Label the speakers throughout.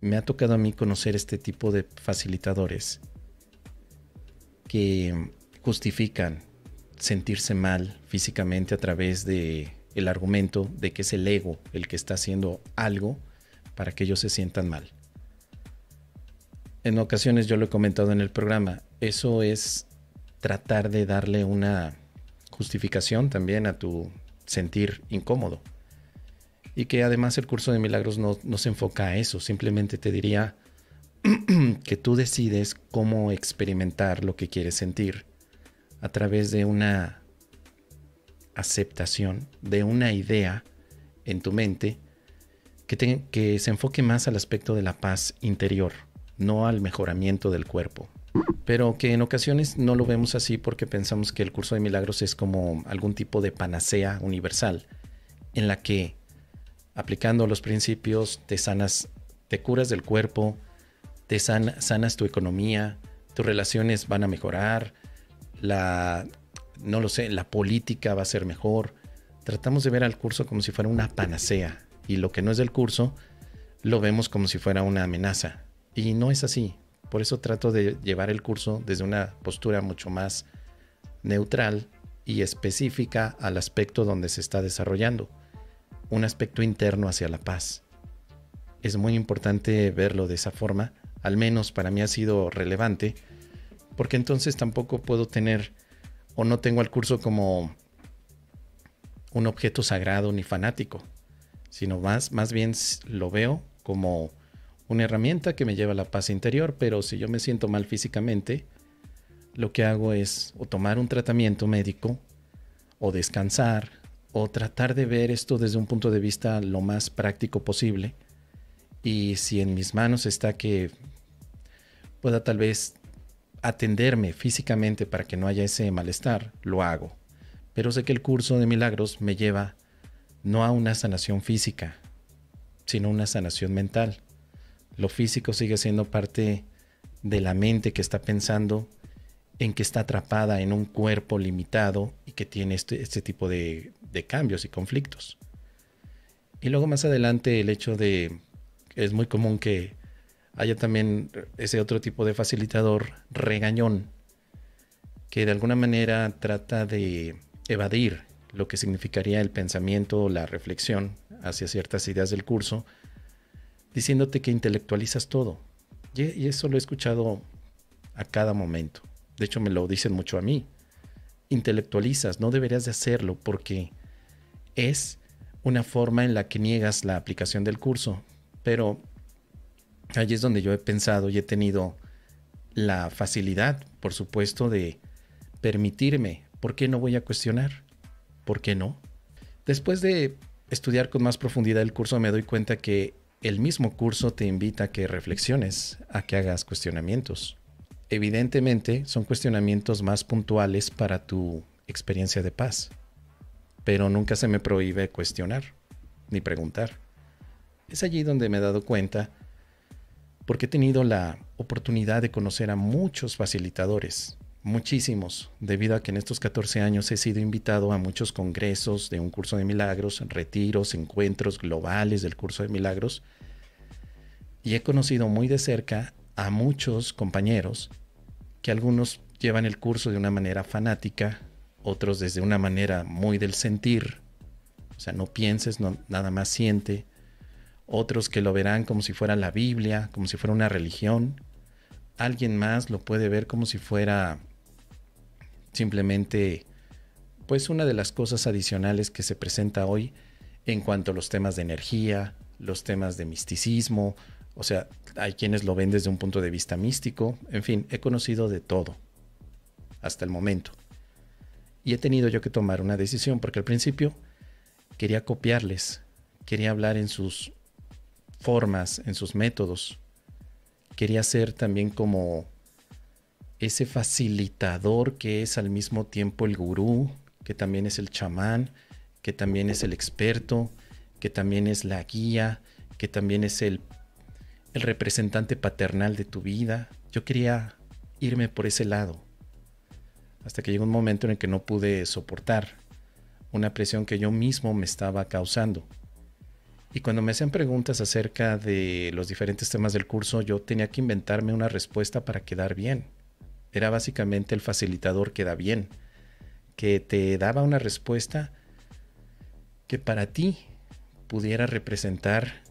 Speaker 1: me ha tocado a mí conocer este tipo de facilitadores que justifican sentirse mal físicamente a través de el argumento de que es el ego el que está haciendo algo para que ellos se sientan mal. En ocasiones yo lo he comentado en el programa, eso es tratar de darle una justificación también a tu sentir incómodo. Y que además el curso de milagros no se enfoca a eso, simplemente te diría que tú decides cómo experimentar lo que quieres sentir a través de una aceptación, de una idea en tu mente que se enfoque más al aspecto de la paz interior, no al mejoramiento del cuerpo. Pero que en ocasiones no lo vemos así porque pensamos que el curso de milagros es como algún tipo de panacea universal en la que aplicando los principios te sanas, te curas del cuerpo, sanas tu economía, tus relaciones van a mejorar, no lo sé, la política va a ser mejor. Tratamos de ver al curso como si fuera una panacea y lo que no es del curso lo vemos como si fuera una amenaza y no es así. Por eso trato de llevar el curso desde una postura mucho más neutral y específica al aspecto donde se está desarrollando, un aspecto interno hacia la paz. Es muy importante verlo de esa forma, al menos para mí ha sido relevante, porque entonces tampoco puedo tener o no tengo al curso como un objeto sagrado ni fanático, sino más bien lo veo como una herramienta que me lleva a la paz interior, pero si yo me siento mal físicamente, lo que hago es o tomar un tratamiento médico, o descansar, o tratar de ver esto desde un punto de vista lo más práctico posible. Y si en mis manos está que pueda tal vez atenderme físicamente para que no haya ese malestar, lo hago. Pero sé que el curso de milagros me lleva no a una sanación física, sino a una sanación mental. Lo físico sigue siendo parte de la mente que está pensando en que está atrapada en un cuerpo limitado y que tiene este tipo de cambios y conflictos. Y luego más adelante el hecho de que es muy común que haya también ese otro tipo de facilitador regañón que de alguna manera trata de evadir lo que significaría el pensamiento o la reflexión hacia ciertas ideas del curso, diciéndote que intelectualizas todo. Y eso lo he escuchado a cada momento. De hecho, me lo dicen mucho a mí. Intelectualizas, no deberías de hacerlo porque es una forma en la que niegas la aplicación del curso. Pero allí es donde yo he pensado y he tenido la facilidad, por supuesto, de permitirme. ¿Por qué no voy a cuestionar? ¿Por qué no? Después de estudiar con más profundidad el curso, me doy cuenta que el mismo curso te invita a que reflexiones, a que hagas cuestionamientos. Evidentemente, son cuestionamientos más puntuales para tu experiencia de paz, pero nunca se me prohíbe cuestionar ni preguntar. Es allí donde me he dado cuenta, porque he tenido la oportunidad de conocer a muchos facilitadores, muchísimos, debido a que en estos 14 años he sido invitado a muchos congresos de un curso de milagros, retiros, encuentros globales del curso de milagros, y he conocido muy de cerca a muchos compañeros que algunos llevan el curso de una manera fanática, otros desde una manera muy del sentir, o sea, no pienses, nada más siente, otros que lo verán como si fuera la Biblia, como si fuera una religión, alguien más lo puede ver como si fuera simplemente pues una de las cosas adicionales que se presenta hoy en cuanto a los temas de energía, los temas de misticismo. O sea, hay quienes lo ven desde un punto de vista místico. En fin, he conocido de todo hasta el momento. Y he tenido yo que tomar una decisión porque al principio quería copiarles, quería hablar en sus formas, en sus métodos. Quería ser también como ese facilitador que es al mismo tiempo el gurú, que también es el chamán, que también es el experto, que también es la guía, que también es el representante paternal de tu vida. Yo quería irme por ese lado, hasta que llegó un momento en el que no pude soportar una presión que yo mismo me estaba causando. Y cuando me hacían preguntas acerca de los diferentes temas del curso, yo tenía que inventarme una respuesta para quedar bien. Era básicamente el facilitador que da bien, que te daba una respuesta que para ti pudiera representar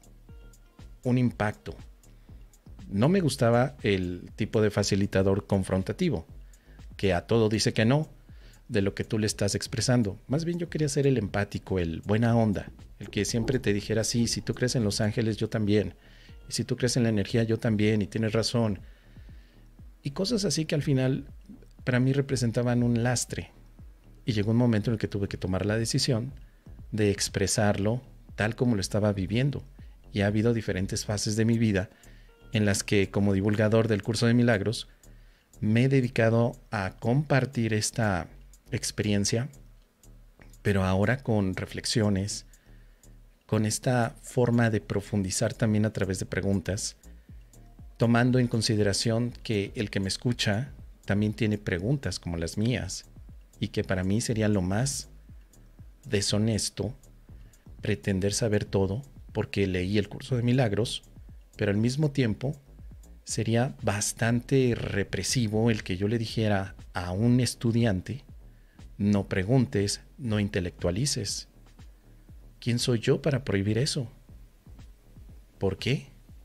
Speaker 1: un impacto. No me gustaba el tipo de facilitador confrontativo, que a todo dice que no, de lo que tú le estás expresando. Más bien yo quería ser el empático, el buena onda, el que siempre te dijera, sí, si tú crees en los ángeles, yo también. Y si tú crees en la energía, yo también, y tienes razón. Y cosas así que al final para mí representaban un lastre. Y llegó un momento en el que tuve que tomar la decisión de expresarlo tal como lo estaba viviendo. Y ha habido diferentes fases de mi vida en las que, como divulgador del curso de milagros, me he dedicado a compartir esta experiencia, pero ahora con reflexiones, con esta forma de profundizar también a través de preguntas, tomando en consideración que el que me escucha también tiene preguntas como las mías, y que para mí sería lo más deshonesto pretender saber todo porque leí el curso de milagros, pero al mismo tiempo sería bastante represivo el que yo le dijera a un estudiante, no preguntes, no intelectualices. ¿Quién soy yo para prohibir eso? ¿Por qué?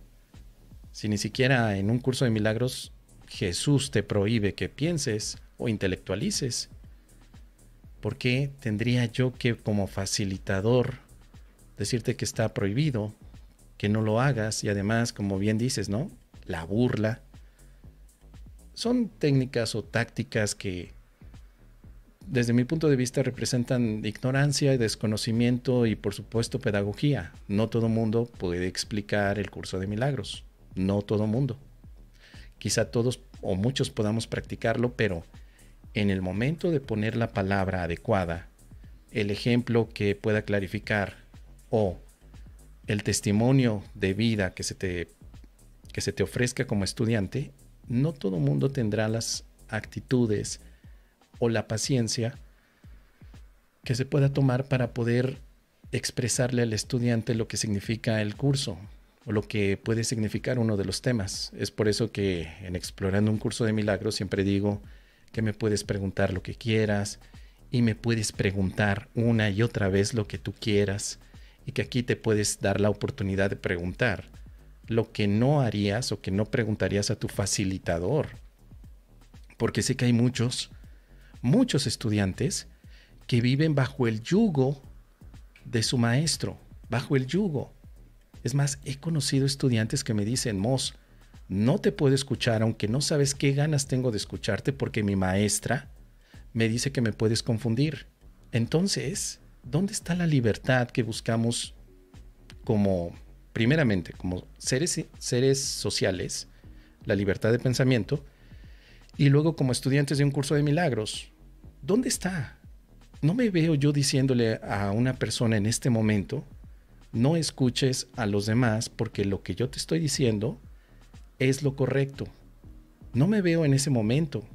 Speaker 1: Si ni siquiera en un curso de milagros Jesús te prohíbe que pienses o intelectualices, ¿por qué tendría yo que, como facilitador, decirte que está prohibido, que no lo hagas? Y además, como bien dices, ¿no? La burla. Son técnicas o tácticas que, desde mi punto de vista, representan ignorancia, desconocimiento y, por supuesto, pedagogía. No todo mundo puede explicar el curso de milagros. No todo mundo. Quizá todos o muchos podamos practicarlo, pero en el momento de poner la palabra adecuada, el ejemplo que pueda clarificar o el testimonio de vida que se te ofrezca como estudiante, no todo mundo tendrá las actitudes o la paciencia que se pueda tomar para poder expresarle al estudiante lo que significa el curso o lo que puede significar uno de los temas. Es por eso que en Explorando un Curso de Milagros siempre digo que me puedes preguntar lo que quieras y me puedes preguntar una y otra vez lo que tú quieras, y que aquí te puedes dar la oportunidad de preguntar lo que no harías o que no preguntarías a tu facilitador. Porque sé que hay muchos estudiantes que viven bajo el yugo de su maestro, bajo el yugo. Es más, he conocido estudiantes que me dicen, Mos, no te puedo escuchar aunque no sabes qué ganas tengo de escucharte porque mi maestra me dice que me puedes confundir. Entonces, ¿dónde está la libertad que buscamos como, primeramente, como seres sociales, la libertad de pensamiento, y luego como estudiantes de un curso de milagros? ¿Dónde está? No me veo yo diciéndole a una persona en este momento, no escuches a los demás porque lo que yo te estoy diciendo es lo correcto. No me veo en ese momento.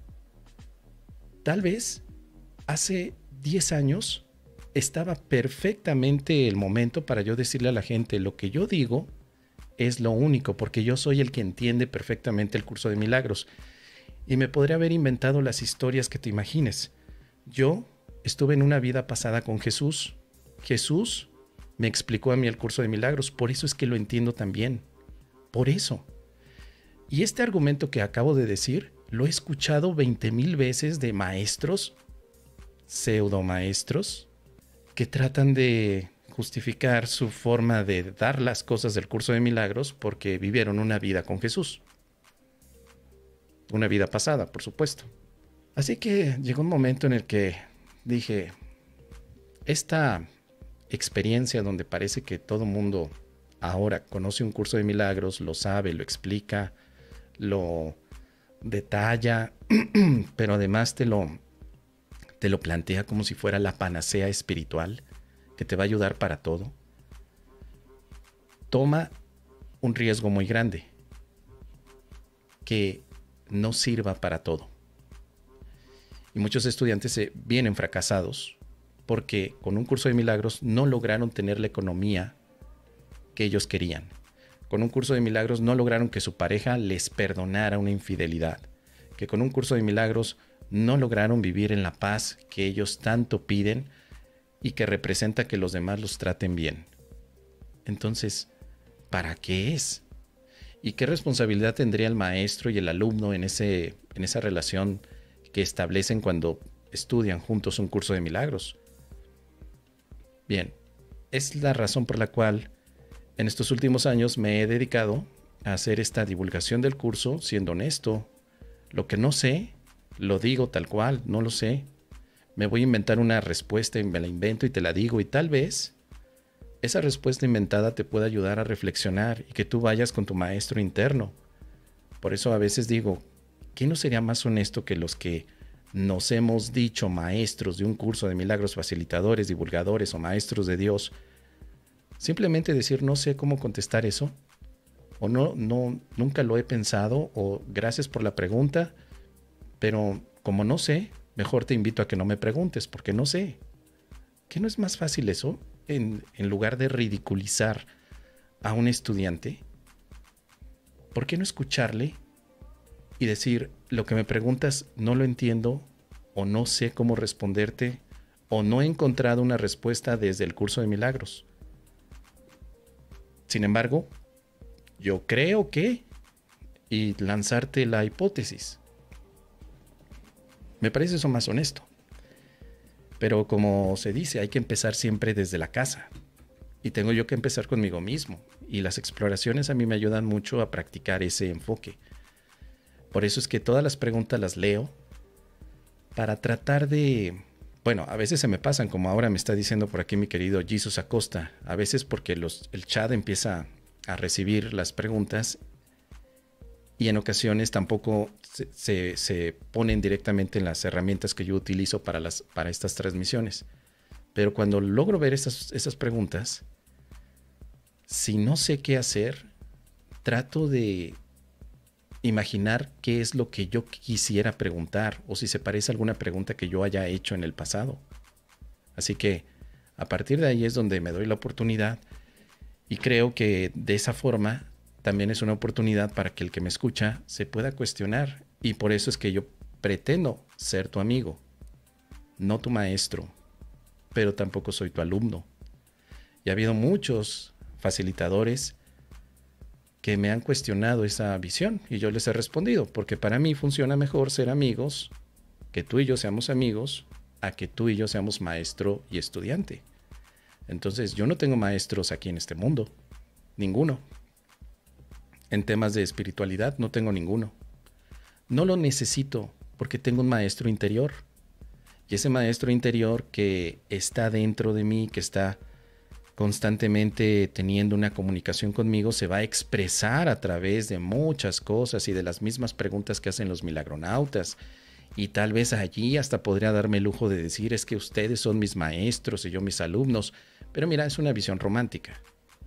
Speaker 1: Tal vez hace 10 años estaba perfectamente el momento para yo decirle a la gente, lo que yo digo es lo único, porque yo soy el que entiende perfectamente el curso de milagros. Y me podría haber inventado las historias que te imagines. Yo estuve en una vida pasada con Jesús. Jesús me explicó a mí el curso de milagros, por eso es que lo entiendo tan bien. Por eso. Y este argumento que acabo de decir, lo he escuchado 20,000 veces de maestros, pseudomaestros, que tratan de justificar su forma de dar las cosas del curso de milagros porque vivieron una vida con Jesús. Una vida pasada, por supuesto. Así que llegó un momento en el que dije, esta experiencia donde parece que todo mundo ahora conoce un curso de milagros, lo sabe, lo explica, lo detalla, pero además te lo plantea como si fuera la panacea espiritual que te va a ayudar para todo, toma un riesgo muy grande que no sirva para todo. Y muchos estudiantes se vienen fracasados porque con un curso de milagros no lograron tener la economía que ellos querían. Con un curso de milagros no lograron que su pareja les perdonara una infidelidad. Que con un curso de milagros no lograron vivir en la paz que ellos tanto piden y que representa que los demás los traten bien. Entonces, ¿para qué es? ¿Y qué responsabilidad tendría el maestro y el alumno en esa relación que establecen cuando estudian juntos un curso de milagros? Bien, es la razón por la cual en estos últimos años me he dedicado a hacer esta divulgación del curso, siendo honesto. Lo que no sé, lo digo tal cual, no lo sé. Me voy a inventar una respuesta y me la invento y te la digo, y tal vez esa respuesta inventada te pueda ayudar a reflexionar y que tú vayas con tu maestro interno. Por eso a veces digo, ¿quién no sería más honesto que los que nos hemos dicho maestros de un curso de milagros, facilitadores, divulgadores o maestros de Dios? Simplemente decir, no sé cómo contestar eso, o no, nunca lo he pensado, o gracias por la pregunta, pero como no sé, mejor te invito a que no me preguntes, porque no sé. ¿Qué no es más fácil eso? En lugar de ridiculizar a un estudiante, ¿por qué no escucharle y decir, lo que me preguntas no lo entiendo, o no sé cómo responderte, o no he encontrado una respuesta desde el curso de milagros? Sin embargo, yo creo que, y lanzarte la hipótesis. Me parece eso más honesto. Pero como se dice, hay que empezar siempre desde la casa. Y tengo yo que empezar conmigo mismo. Y las exploraciones a mí me ayudan mucho a practicar ese enfoque. Por eso es que todas las preguntas las leo para tratar de... Bueno, a veces se me pasan, como ahora me está diciendo por aquí mi querido Jesus Acosta. A veces porque el chat empieza a recibir las preguntas y en ocasiones tampoco se ponen directamente en las herramientas que yo utilizo para estas transmisiones. Pero cuando logro ver esas preguntas, si no sé qué hacer, trato de imaginar qué es lo que yo quisiera preguntar, o si se parece a alguna pregunta que yo haya hecho en el pasado. Así que a partir de ahí es donde me doy la oportunidad, y creo que de esa forma también es una oportunidad para que el que me escucha se pueda cuestionar, y por eso es que yo pretendo ser tu amigo, no tu maestro, pero tampoco soy tu alumno. Y ha habido muchos facilitadores que me han cuestionado esa visión y yo les he respondido, porque para mí funciona mejor ser amigos, que tú y yo seamos amigos, a que tú y yo seamos maestro y estudiante. Entonces yo no tengo maestros aquí en este mundo, ninguno. En temas de espiritualidad no tengo ninguno. No lo necesito porque tengo un maestro interior. Y ese maestro interior que está dentro de mí, que está constantemente teniendo una comunicación conmigo, se va a expresar a través de muchas cosas y de las mismas preguntas que hacen los milagronautas. Y tal vez allí hasta podría darme el lujo de decir, es que ustedes son mis maestros y yo mis alumnos. Pero mira, es una visión romántica.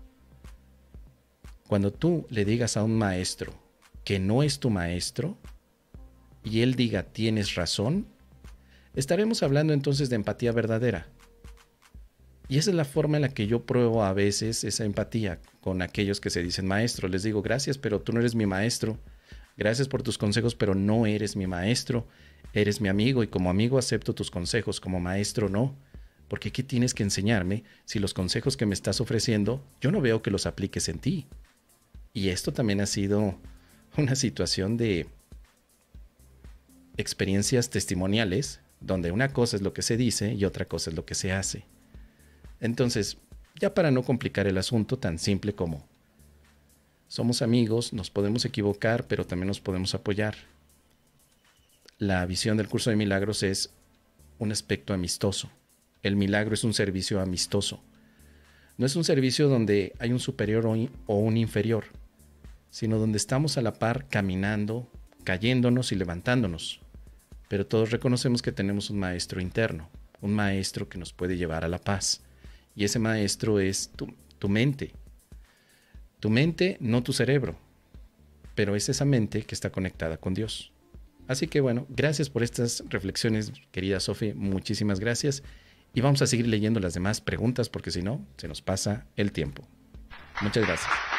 Speaker 1: Cuando tú le digas a un maestro que no es tu maestro y él diga tienes razón, estaremos hablando entonces de empatía verdadera. Y esa es la forma en la que yo pruebo a veces esa empatía con aquellos que se dicen maestro. Les digo, gracias, pero tú no eres mi maestro. Gracias por tus consejos, pero no eres mi maestro. Eres mi amigo y como amigo acepto tus consejos, como maestro no. Porque ¿qué tienes que enseñarme si los consejos que me estás ofreciendo yo no veo que los apliques en ti? Y esto también ha sido una situación de experiencias testimoniales, donde una cosa es lo que se dice y otra cosa es lo que se hace. Entonces, ya para no complicar el asunto, tan simple como somos amigos, nos podemos equivocar, pero también nos podemos apoyar. La visión del curso de milagros es un aspecto amistoso. El milagro es un servicio amistoso. No es un servicio donde hay un superior o un inferior, sino donde estamos a la par caminando, cayéndonos y levantándonos. Pero todos reconocemos que tenemos un maestro interno, un maestro que nos puede llevar a la paz. Y ese maestro es tu mente. Tu mente, no tu cerebro. Pero es esa mente que está conectada con Dios. Así que bueno, gracias por estas reflexiones, querida Sofi. Muchísimas gracias. Y vamos a seguir leyendo las demás preguntas porque si no, se nos pasa el tiempo. Muchas gracias.